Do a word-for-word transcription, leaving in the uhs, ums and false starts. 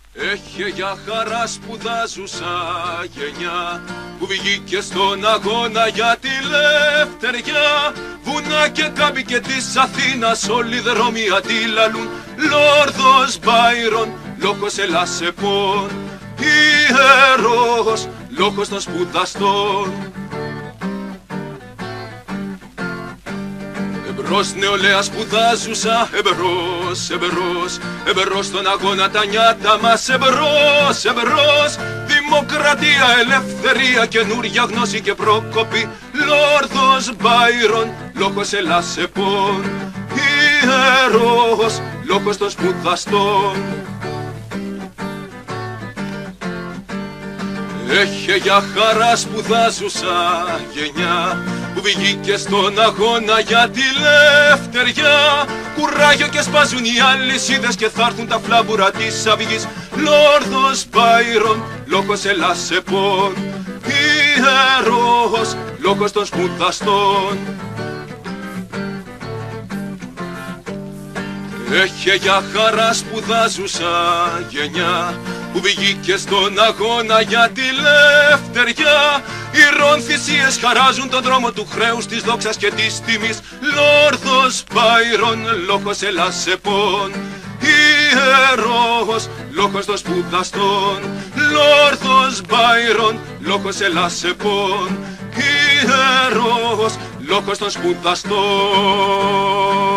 Έχε για χαρά σπουδάζουσα γενιά που βγήκε στον αγώνα για τη λευτεριά. Βουνά και κάμποι και της Αθήνας όλοι οι δρόμοι αντίλαλουν. Λόρδος Byron, λόγος ELAS-EPON, ιερός λόγος των σπουδαστών. Εμπρός νεολαία σπουδάζουσα, εμπρός, εμπρός, εμπρός στον αγώνα τα νιάτα μας, εμπρός, εμπρός. Δημοκρατία, ελευθερία, καινούρια γνώση και πρόκοπη. Λόρδος Byron, λόγος ELAS-EPON, ιερός λόγος των σπουδαστών. Έχε για χαρά σπουδάζουσα γενιά που βγήκε στον αγώνα για τη λευτεριά. Κουράγιο και σπάζουν οι αλυσίδες και θα έρθουν τα φλάμπουρα της αυγής. Λόρδος Byron, λόγος ELAS-EPON, ιερός λόγος των σπουδαστών. Έχε για χαρά σπουδάζουσα γενιά που βγήκε στον αγώνα για τη λευτεριά. Ηρών θυσίες χαράζουν τον δρόμο του χρέους, της δόξας και της τιμής. Λόρδος Byron, λόγος ELAS-EPON, ιερός λόγος των σπουδαστών. Λόρδος Byron, λόγος ELAS-EPON, ιερός λόγος των σπουδαστών.